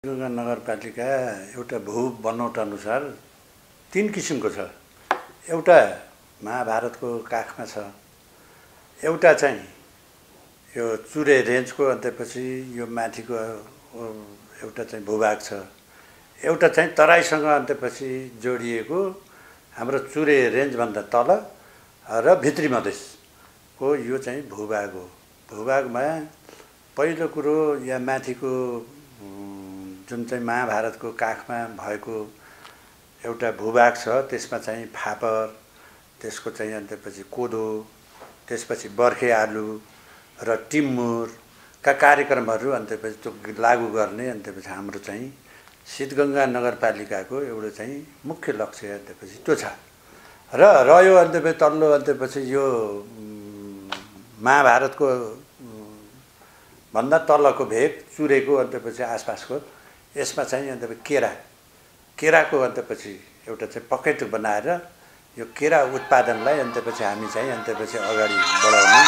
हिन्दुखबर नगरपालिका एउटा भू बनोट अनुसार 3 किसिमको छ। एउटा महाभारतको काखमा छ, एउटा चाहिँ यो चुरे रेन्जको अन्त्यपछि यो माथिको एउटा चाहिँ भूभाग छ, एउटा चाहिँ तराईसँग अन्त्यपछि जोडिएको हाम्रो चुरे रेन्जभन्दा तल र भित्री मधेसको यो चाहिँ भूभाग हो। भूभागमा पहिलो कुरो यहाँ माथिको जुन चाहिँ महाभारतको काखमा भएको एउटा भूभाग छ, त्यसमा चाहिँ फापर, त्यसको चाहिँ अन्त्यपछि कोदो, त्यसपछि बर्खे आलु र टिमुरका कार्यक्रमहरू अन्त्यपछि त्यो लागू गर्ने अन्त्यपछि हाम्रो चाहिँ शीतगंगा नगरपालिकाको एउटा चाहिँ मुख्य लक्ष्य अन्त्यपछि त्यो छ। र रह्यो अन्त्यपछि तल्लो अन्त्यपछि यो महाभारतको भन्दा तलको भेग चुरेको अन्त्यपछि आसपासको यसमा चाहिँ अन्त्यपछि केराको अन्त्यपछि एउटा चाहिँ पकेट बनाएर यो केरा उत्पादनलाई अन्त्यपछि हामी चाहिँ अन्त्यपछि अगाडि बढाउने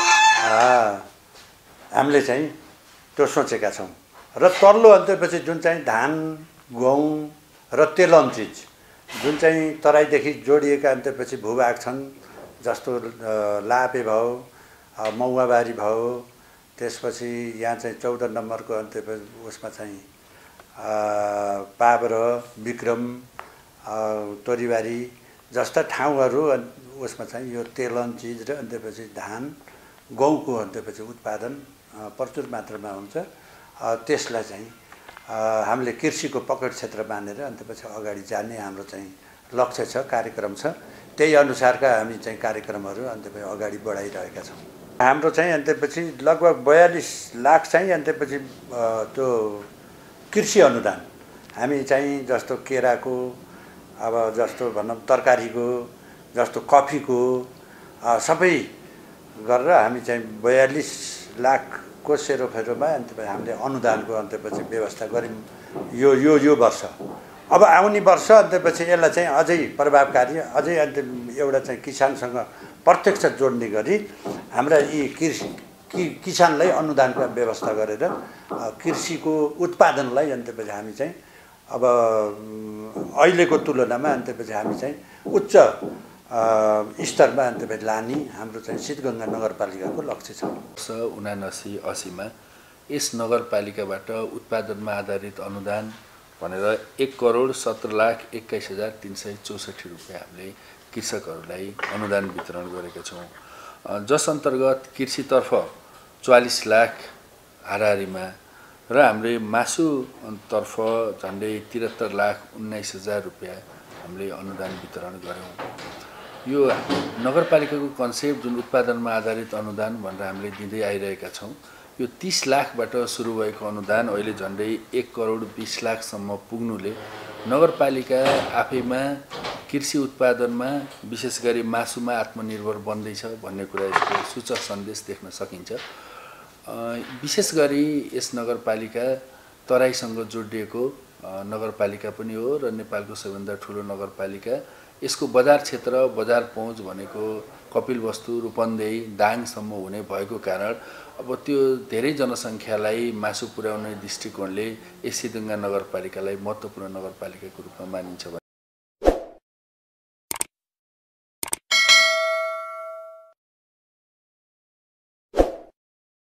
हामीले चाहिँ त्यो सोचेका छौँ। र तल्लो अन्त्यपछि जुन चाहिँ धान, गहुँ र तेलहन चिज जुन चाहिँ तराईदेखि जोडिएका अन्त्यपछि भूभाग छन्, जस्तो लापे भयो, मौवाबारी भयो, त्यसपछि यहाँ चाहिँ 14 नम्बरको अन्त्यपछि उसमा चाहिँ पाब्र, विक्रम, तोरीबारी जस्ता ठाउँहरू उसमा चाहिँ यो तेलहन चिज र अन्त्यपछि धान, गहुँको अन्त्यपछि उत्पादन प्रचुर मात्रामा हुन्छ। त्यसलाई चाहिँ हामीले कृषिको पकड क्षेत्र मानेर अन्त्यपछि अगाडि जाने हाम्रो चाहिँ लक्ष्य छ, कार्यक्रम छ। त्यही अनुसारका हामी चाहिँ कार्यक्रमहरू अन्त्यपछि अगाडि बढाइरहेका छौँ। हाम्रो चाहिँ अन्त्यपछि लगभग 42 लाख चाहिँ अन्त्यपछि त्यो कृषि अनुदान हामी चाहिँ जस्तो केराको, अब जस्तो भनौँ तरकारीको, जस्तो कफीको सबै गरेर हामी चाहिँ 42 लाखको सेरोफेरोमा अन्त्यपछि हामीले अनुदानको अन्त्यपछि व्यवस्था गऱ्यौँ यो वर्ष। अब आउने वर्ष अन्त्यपछि यसलाई चाहिँ अझै प्रभावकारी, अझै अन्त्य एउटा चाहिँ किसानसँग प्रत्यक्ष जोड्ने गरी हाम्रा यी किसानलाई अनुदानको व्यवस्था गरेर कृषिको उत्पादनलाई अन्त्यपछि हामी चाहिँ अब अहिलेको तुलनामा अन्त्यपछि हामी चाहिँ उच्च स्तरमा अन्त्यपछि लाने हाम्रो चाहिँ शीतगंगा नगरपालिकाको लक्ष्य छ। 79-80 मा यस नगरपालिकाबाट उत्पादनमा आधारित अनुदान भनेर 1,17,21,364 रुपैयाँ हामीले कृषकहरूलाई अनुदान वितरण गरेका छौँ, जस अन्तर्गत कृषितर्फ 44 लाख हाराहारीमा र हामीले मासुतर्फ झन्डै 73,19,000 रुपैयाँ हामीले अनुदान वितरण गऱ्यौँ। यो नगरपालिकाको कन्सेप्ट जुन उत्पादनमा आधारित अनुदान भनेर हामीले दिँदै आइरहेका छौँ, यो 30 लाखबाट सुरु भएको अनुदान अहिले झन्डै 1,20,00,000सम्म पुग्नुले नगरपालिका आफैमा कृषि उत्पादनमा विशेष गरी मासुमा आत्मनिर्भर बन्दैछ भन्ने कुरा यसको सूचक सन्देश देख्न सकिन्छ। विशेष गरी यस नगरपालिका तराईसँग जोडिएको नगरपालिका पनि हो र नेपालको सबैभन्दा ठुलो नगरपालिका। यसको बजार क्षेत्र, बजार पहुँच भनेको कपिलवस्तु, रूपन्देही, दाङसम्म हुने भएको कारण अब त्यो धेरै जनसङ्ख्यालाई मासु पुर्याउने दृष्टिकोणले यस शीतगंगा नगरपालिकालाई महत्त्वपूर्ण नगरपालिकाको रूपमा मानिन्छ।